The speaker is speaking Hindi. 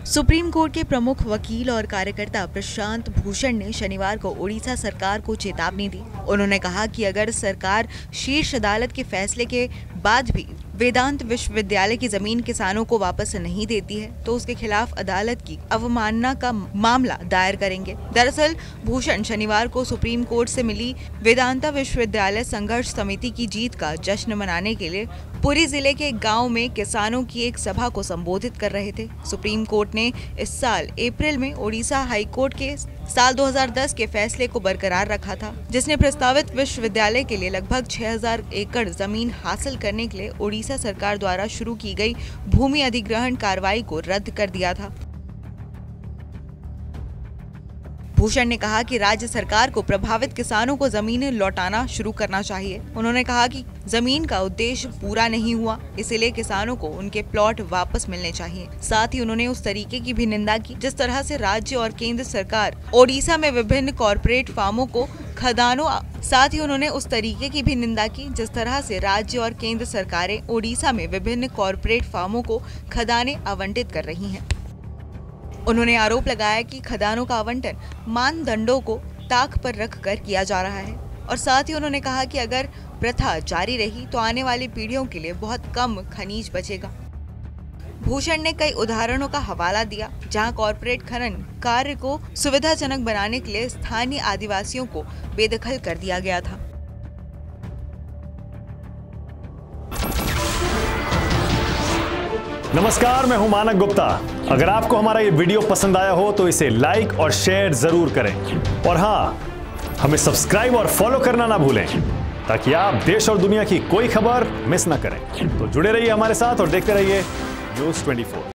सुप्रीम कोर्ट के प्रमुख वकील और कार्यकर्ता प्रशांत भूषण ने शनिवार को ओडिशा सरकार को चेतावनी दी। उन्होंने कहा कि अगर सरकार शीर्ष अदालत के फैसले के बाद भी वेदांत विश्वविद्यालय की जमीन किसानों को वापस नहीं देती है तो उसके खिलाफ अदालत की अवमानना का मामला दायर करेंगे। दरअसल भूषण शनिवार को सुप्रीम कोर्ट से मिली वेदांता विश्वविद्यालय संघर्ष समिति की जीत का जश्न मनाने के लिए पुरी जिले के गांव में किसानों की एक सभा को संबोधित कर रहे थे। सुप्रीम कोर्ट ने इस साल अप्रैल में ओडिशा हाई कोर्ट के साल 2010 के फैसले को बरकरार रखा था, जिसने प्रस्तावित विश्वविद्यालय के लिए लगभग 6000 एकड़ जमीन हासिल करने के लिए ओडिशा सरकार द्वारा शुरू की गई भूमि अधिग्रहण कार्रवाई को रद्द कर दिया था। भूषण ने कहा कि राज्य सरकार को प्रभावित किसानों को जमीनें लौटाना शुरू करना चाहिए। उन्होंने कहा कि जमीन का उद्देश्य पूरा नहीं हुआ, इसलिए किसानों को उनके प्लॉट वापस मिलने चाहिए। साथ ही उन्होंने उस तरीके की भी निंदा की जिस तरह से राज्य और केंद्र सरकार ओडिशा में विभिन्न कॉरपोरेट फार्मों को खदानों खदानें आवंटित कर रही हैं। उन्होंने आरोप लगाया कि खदानों का आवंटन मानदंडों को ताक पर रखकर किया जा रहा है और साथ ही उन्होंने कहा कि अगर प्रथा जारी रही तो आने वाली पीढ़ियों के लिए बहुत कम खनिज बचेगा। भूषण ने कई उदाहरणों का हवाला दिया जहां कॉरपोरेट खनन कार्य को सुविधाजनक बनाने के लिए स्थानीय आदिवासियों को बेदखल कर दिया गया था। नमस्कार, मैं हूं मानक गुप्ता। अगर आपको हमारा ये वीडियो पसंद आया हो तो इसे लाइक और शेयर जरूर करें और हाँ, हमें सब्सक्राइब और फॉलो करना ना भूलें ताकि आप देश और दुनिया की कोई खबर मिस ना करें। तो जुड़े रहिए हमारे साथ और देखते रहिए न्यूज़ 24।